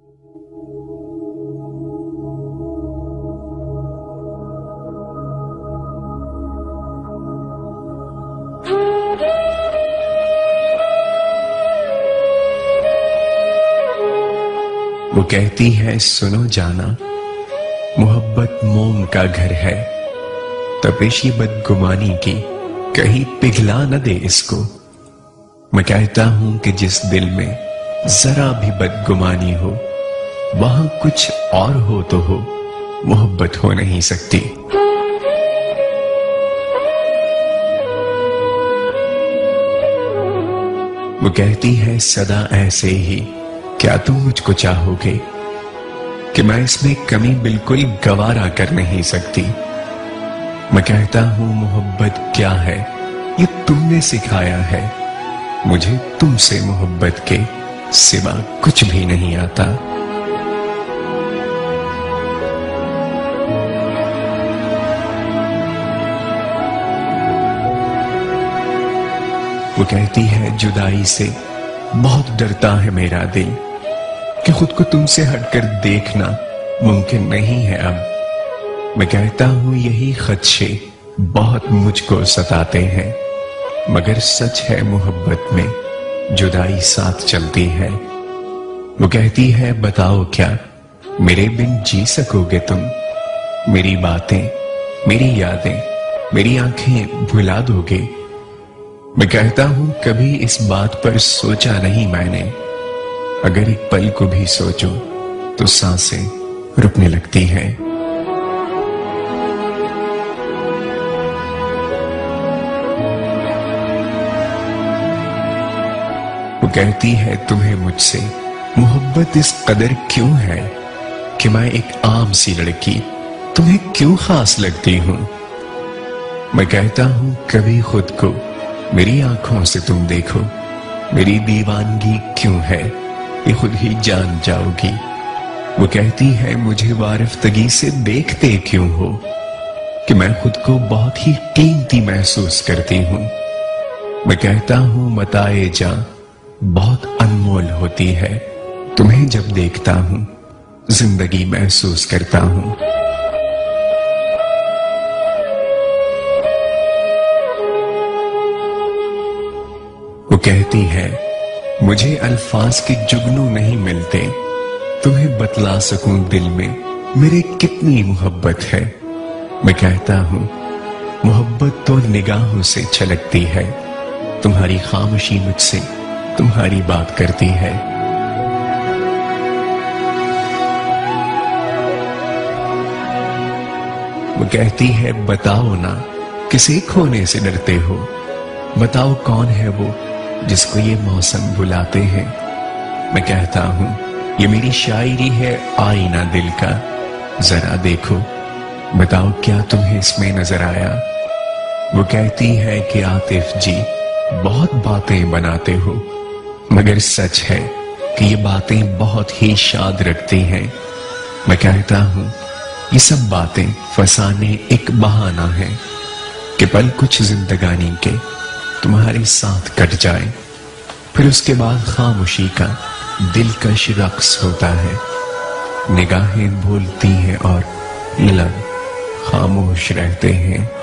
वो कहती है सुनो जाना, मोहब्बत मोम का घर है, तपिशी बदगुमानी की कहीं पिघला न दे इसको। मैं कहता हूं कि जिस दिल में जरा भी बदगुमानी हो, वहां कुछ और हो तो हो, मोहब्बत हो नहीं सकती। वो कहती है सदा ऐसे ही क्या तुम मुझको चाहोगे, कि मैं इसमें कमी बिल्कुल गवारा कर नहीं सकती। मैं कहता हूं मोहब्बत क्या है ये तुमने सिखाया है, मुझे तुमसे मोहब्बत के सिवा कुछ भी नहीं आता। वो कहती है जुदाई से बहुत डरता है मेरा दिल, कि खुद को तुमसे हटकर देखना मुमकिन नहीं है अब। मैं कहता हूं यही खदशे बहुत मुझको सताते हैं, मगर सच है मोहब्बत में जुदाई साथ चलती है। वो कहती है बताओ क्या मेरे बिन जी सकोगे तुम, मेरी बातें मेरी यादें मेरी आंखें भुला दोगे। मैं कहता हूं कभी इस बात पर सोचा नहीं मैंने, अगर एक पल को भी सोचो तो सांसें रुकने लगती हैं। वो कहती है तुम्हें मुझसे मोहब्बत इस कदर क्यों है, कि मैं एक आम सी लड़की तुम्हें क्यों खास लगती हूं। मैं कहता हूं कभी खुद को मेरी आंखों से तुम देखो, मेरी दीवानगी क्यों है ये खुद ही जान जाओगी। वो कहती है मुझे वारिफ्तगी से देखते क्यों हो, कि मैं खुद को बहुत ही कीमती महसूस करती हूं। मैं कहता हूं मताए जां बहुत अनमोल होती है, तुम्हें जब देखता हूं जिंदगी महसूस करता हूं। वो कहती है मुझे अल्फाज के जुगनू नहीं मिलते, तुम्हें बतला सकूं दिल में मेरे कितनी मोहब्बत है। मैं कहता हूं मोहब्बत तो निगाहों से छलकती है, तुम्हारी खामोशी मुझसे तुम्हारी बात करती है। वो कहती है बताओ ना किसे खोने से डरते हो, बताओ कौन है वो जिसको ये मौसम बुलाते हैं। मैं कहता हूं ये मेरी शायरी है आईना दिल का, जरा देखो बताओ क्या तुम्हें इसमें नजर आया। वो कहती है कि आतिफ जी बहुत बातें बनाते हो, मगर सच है कि ये बातें बहुत ही शाद रखती हैं। मैं कहता हूं ये सब बातें फसाने एक बहाना है, कि पल कुछ जिंदगानी के तुम्हारे साथ कट जाए, फिर उसके बाद खामोशी का दिलकश रक्स होता है। निगाहें भूलती हैं और लब खामोश रहते हैं।